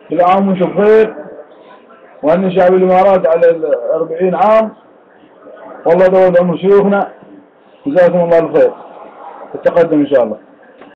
كل عام وانتم بخير، وهني شعب الإمارات على 40 عام. والله يطول عمر شيوخنا، جزاكم الله الخير. التقدم إن شاء الله.